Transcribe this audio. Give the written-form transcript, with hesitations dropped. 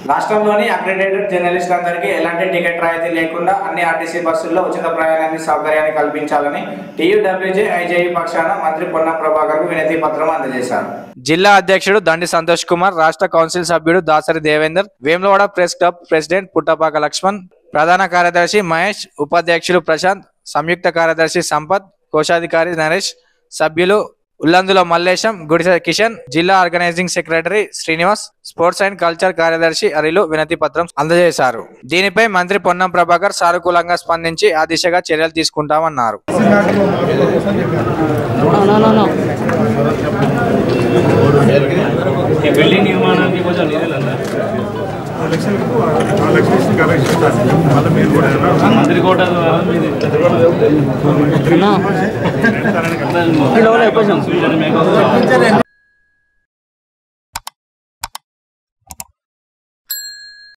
రాష్ట్రంలోని అక్రిడేటెడ్ జర్నలిస్టులందరికీ ఎలాంటి టికెట్ రాయితీ లేకుండా అన్ని ఆర్టీసీ బస్సుల్లో ఉచిత ప్రయాణానికి సౌకర్యాన్ని కల్పించాలని టీయూడబ్ల్యూజే ఐజేయూ పక్షాన మంత్రి పొన్నం ప్రభాకర్కు వినతి పత్రం అందజేశారు. జిల్లా అధ్యక్షుడు దండి సంతోష్ కుమార్, రాష్ట్ర కౌన్సిల్ సభ్యుడు Dasari Devender, Vemulawada press club president Puttapaka Laxman, ప్రధాన కార్యదర్శి మహేష్, ఉపాధ్యక్షులు ప్రశాంత్, సంయుక్త కార్యదర్శి సంపత్, కోశాధికారి నరేష్, సభ్యులు ఉల్లందుల మల్లేశం, గుడిసె కిషన్, జిల్లా organizing secretary Srinivas, sports and culture కార్యదర్శి అరిలు వినతి పత్రం అందజేశారు. దీనిపై మంత్రి పొన్నం ప్రభాకర్ సానుకూలంగా స్పందించి ఆ దిశగా చర్యలు తీసుకుంటామన్నారు. మంత్రి